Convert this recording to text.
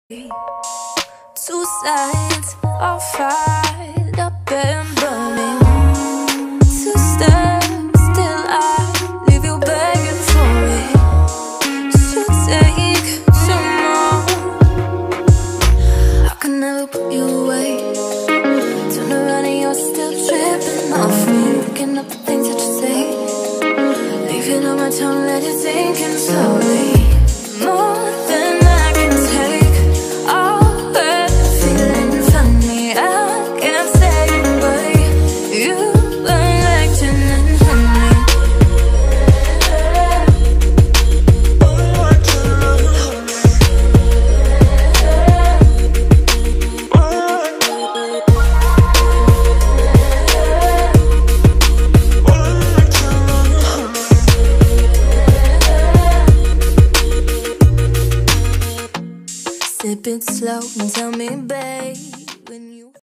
Two sides all fired up and burning. Two steps till I leave you begging for it. Should take some more. I can never put you away. Turn around and you're still tripping off me, picking up the things that you say. Leave it on my tongue, let it sink in slowly. More than I can take. Sip it slow and tell me, babe,